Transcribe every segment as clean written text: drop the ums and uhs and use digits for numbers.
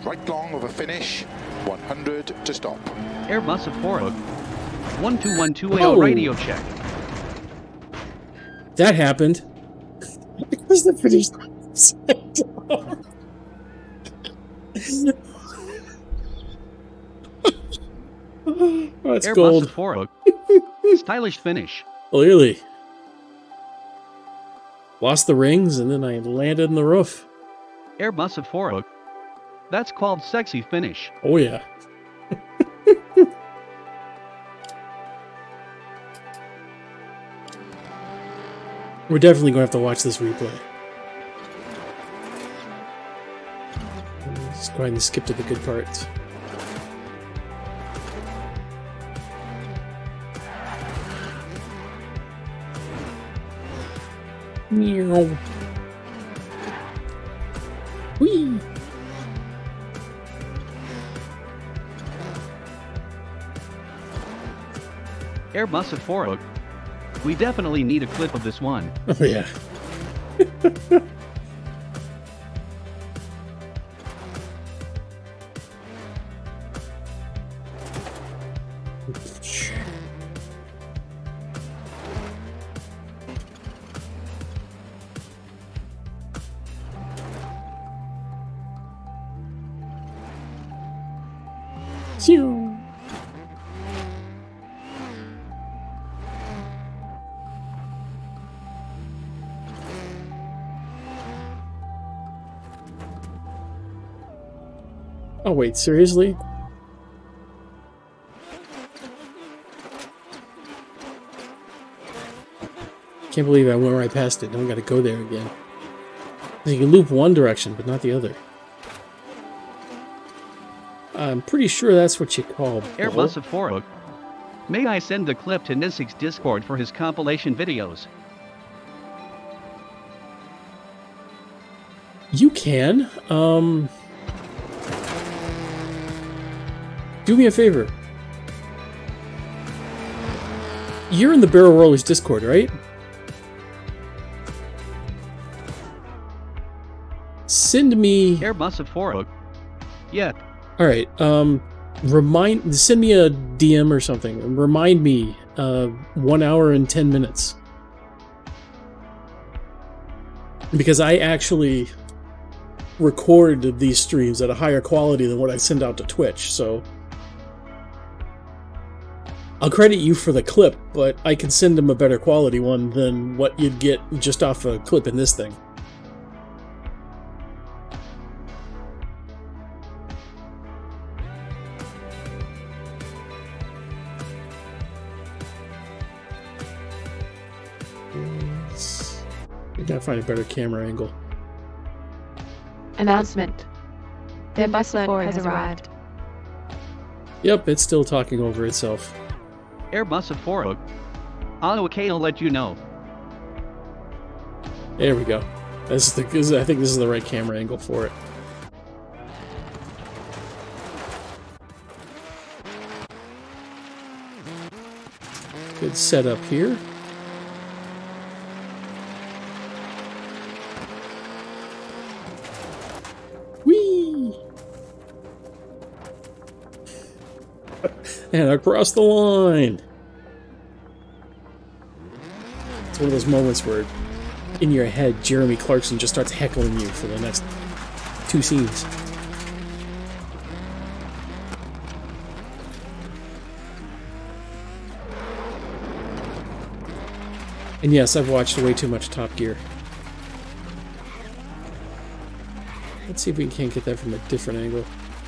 right long of a finish. 100 to stop. Airbus of 4 hook. 1212 Oh. radio check. That happened. Where's the finish? Oh, it's Airbus gold. of 4 hook. Stylish finish. Clearly. Lost the rings and then I landed in the roof. Airbus of 4 hook. That's called sexy finish. Oh yeah. We're definitely going to have to watch this replay. Let's go ahead and skip to the good parts. Meow. Whee! Airbus of 4 hook. We definitely need a clip of this one. Oh yeah. Phew. Oh wait, seriously? Can't believe I went right past it. Now I gotta go there again. You can loop one direction, but not the other. I'm pretty sure that's what you call Airbus of 4 hook. May I send the clip to Nissig's Discord for his compilation videos? You can. Do me a favor. You're in the Barrel Rollers Discord, right? Send me... Airbus of 4 hook. Yeah. Alright, send me a DM or something. Remind me, 1 hour and 10 minutes. Because I actually record these streams at a higher quality than what I send out to Twitch, so... I'll credit you for the clip, but I can send them a better quality one than what you'd get just off a clip in this thing. I gotta find a better camera angle. Announcement. The Airbus Slide has arrived. Yep, it's still talking over itself. Airbus of 4 hook. I'll let you know. There we go. I think this is the right camera angle for it. Good setup here. Whee! And across the line. It's one of those moments where, in your head, Jeremy Clarkson just starts heckling you for the next 2 scenes. And yes, I've watched way too much Top Gear. Let's see if we can't get that from a different angle.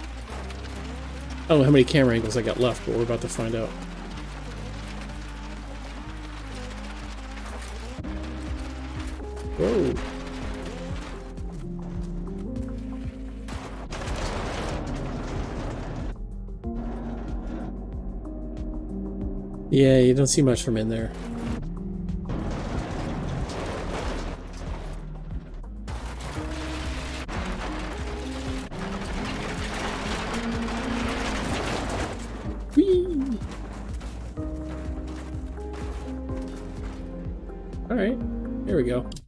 I don't know how many camera angles I got left, but we're about to find out. Whoa. Yeah, you don't see much from in there. Whee! Alright, here we go.